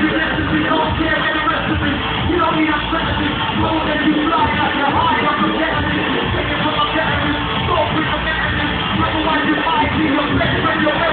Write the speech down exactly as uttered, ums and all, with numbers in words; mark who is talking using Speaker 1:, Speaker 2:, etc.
Speaker 1: your destiny, don't care any recipe. You don't need a strategy, roll that you fly out your high up your destiny. Take it from a destiny, go bring a destiny. Otherwise you might be your best friend, your best